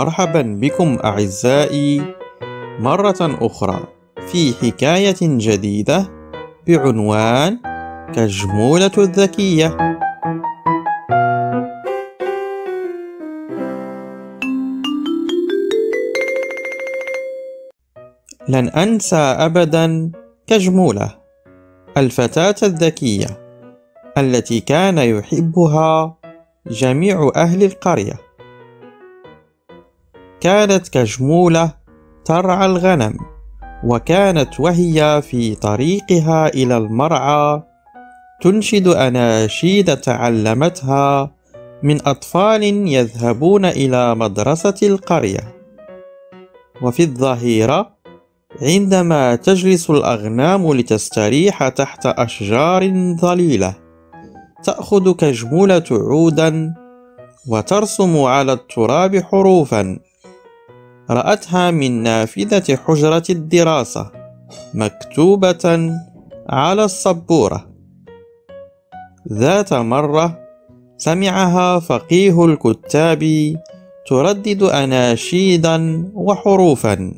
مرحبا بكم أعزائي مرة أخرى في حكاية جديدة بعنوان كجمولة الذكية. لن أنسى أبدا كجمولة الفتاة الذكية التي كان يحبها جميع أهل القرية. كانت كجمولة ترعى الغنم، وكانت وهي في طريقها إلى المرعى تنشد أناشيد تعلمتها من أطفال يذهبون إلى مدرسة القرية. وفي الظهيرة عندما تجلس الأغنام لتستريح تحت أشجار ظليلة، تأخذ كجمولة عودا وترسم على التراب حروفا رأتها من نافذة حجرة الدراسة مكتوبة على السبورة. ذات مرة سمعها فقيه الكتاب تردد أناشيدا وحروفا،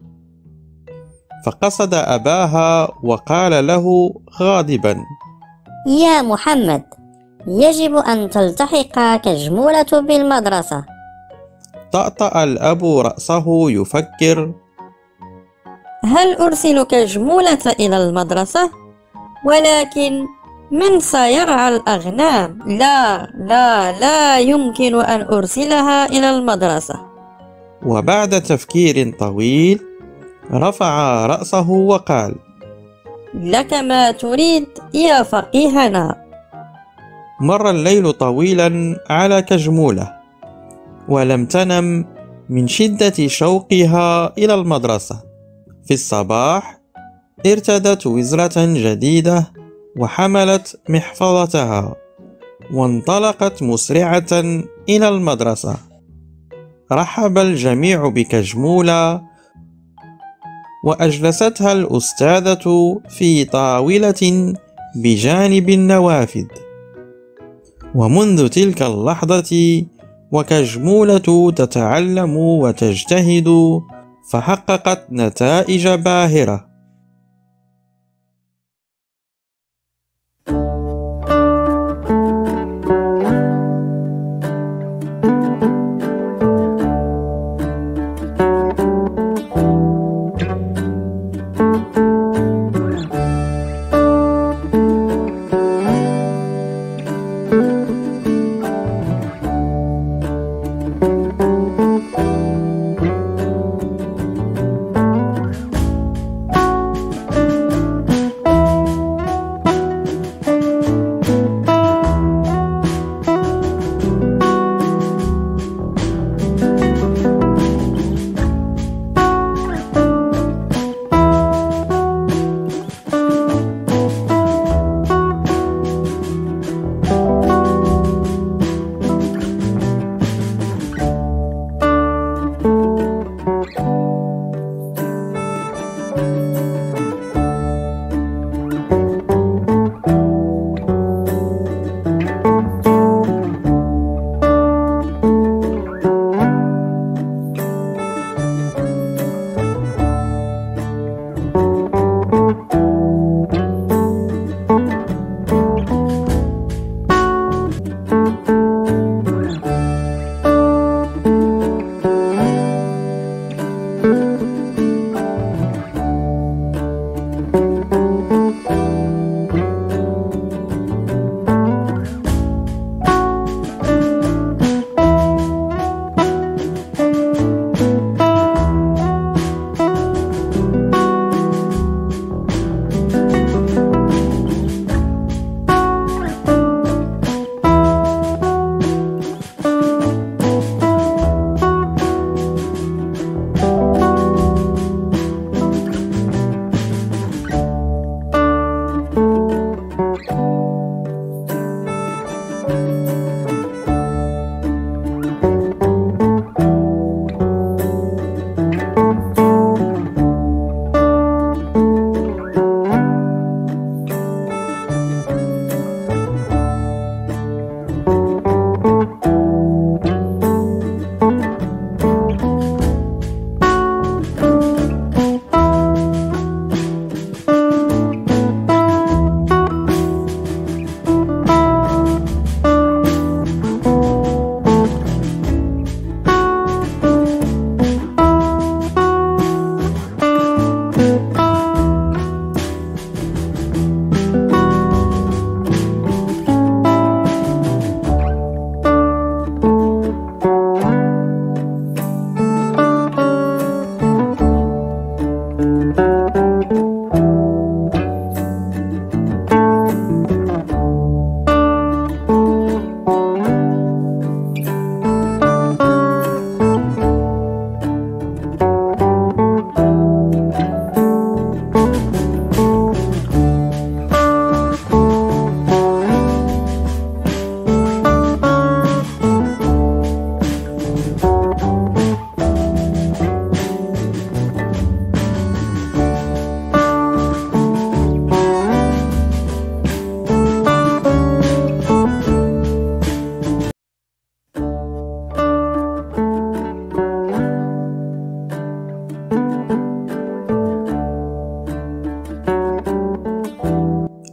فقصد أباها وقال له غاضبا: يا محمد، يجب أن تلتحق كجمولة بالمدرسة. طأطأ الأب رأسه يفكر: هل أرسل كجمولة إلى المدرسة؟ ولكن من سيرعى الأغنام؟ لا يمكن أن أرسلها إلى المدرسة. وبعد تفكير طويل رفع رأسه وقال: لك ما تريد يا فقيهنا. مر الليل طويلا على كجمولة، ولم تنم من شدة شوقها إلى المدرسة. في الصباح ارتدت وزرة جديدة وحملت محفظتها، وانطلقت مسرعة إلى المدرسة. رحب الجميع بكجمولة، وأجلستها الأستاذة في طاولة بجانب النوافذ. ومنذ تلك اللحظة وكجمولة تتعلم وتجتهد، فحققت نتائج باهرة.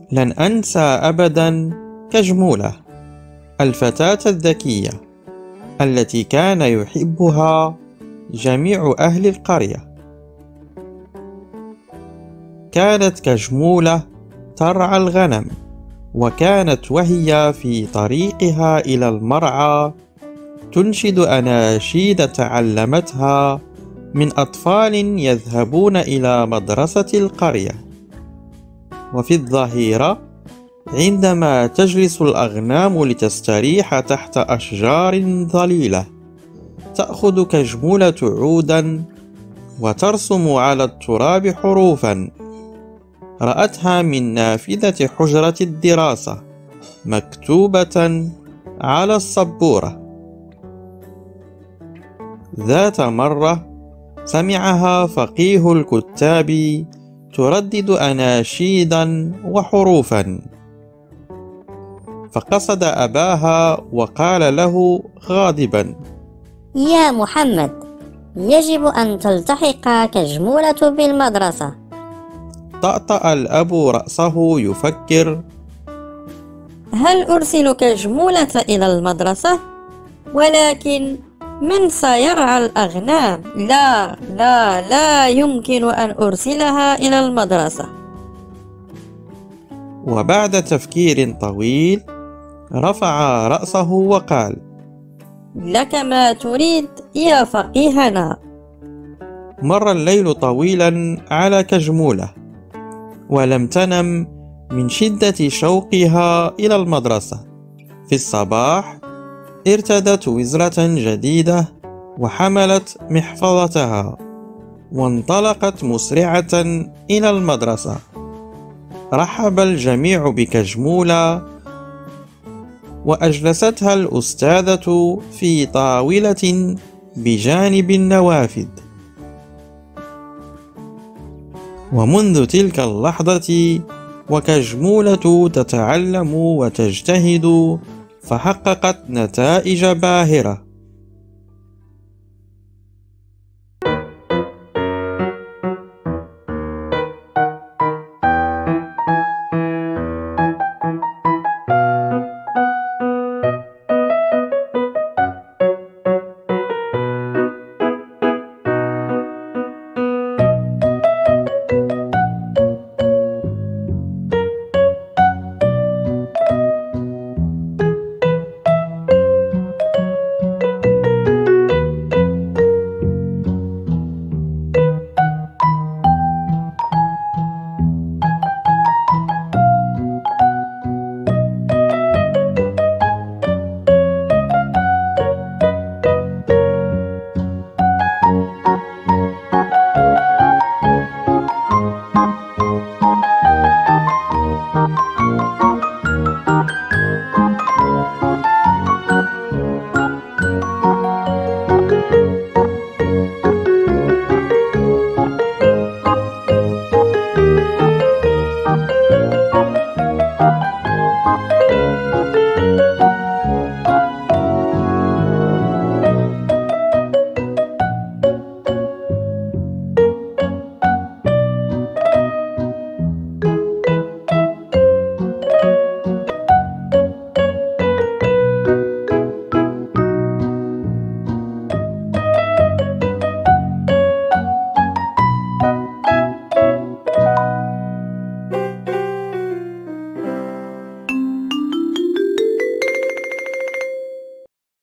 لن أنسى أبدا كجمولة، الفتاة الذكية التي كان يحبها جميع أهل القرية. كانت كجمولة ترعى الغنم، وكانت وهي في طريقها إلى المرعى تنشد أناشيد تعلمتها من أطفال يذهبون إلى مدرسة القرية. وفي الظهيرة عندما تجلس الأغنام لتستريح تحت أشجار ظليلة، تأخذ كجمولة عودا وترسم على التراب حروفا رأتها من نافذة حجرة الدراسة مكتوبة على السبورة. ذات مرة سمعها فقيه الكتاب تردد أناشيدا وحروفا، فقصد أباها وقال له غاضبا: يا محمد، يجب أن تلتحق كجمولة بالمدرسة. طأطأ الأب رأسه يفكر: هل أرسل كجمولة إلى المدرسة؟ ولكن من سيرعى الأغنام؟ لا لا لا يمكن أن أرسلها إلى المدرسة. وبعد تفكير طويل رفع رأسه وقال: لك ما تريد يا فقيهنا. مر الليل طويلا على كجمولة، ولم تنم من شدة شوقها إلى المدرسة. في الصباح ارتدت وزرة جديدة وحملت محفظتها، وانطلقت مسرعة إلى المدرسة. رحب الجميع بكجمولة، وأجلستها الأستاذة في طاولة بجانب النوافذ. ومنذ تلك اللحظة وكجمولة تتعلم وتجتهد، فحققت نتائج باهرة.